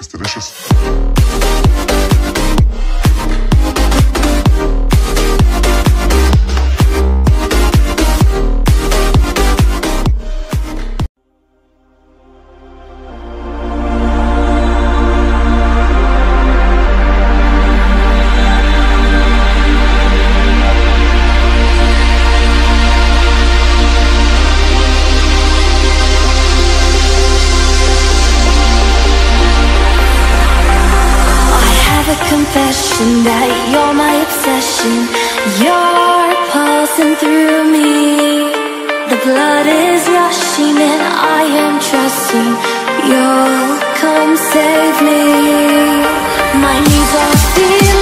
It's delicious. Confession that you're my obsession. You're pulsing through me. The blood is rushing and I am trusting you'll come save me. My needs are feeling